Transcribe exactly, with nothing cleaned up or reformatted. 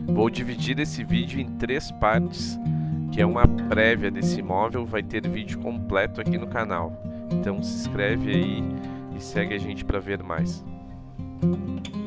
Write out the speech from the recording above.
Vou dividir esse vídeo em três partes, que é uma prévia desse imóvel, vai ter vídeo completo aqui no canal. Então se inscreve aí e segue a gente para ver mais.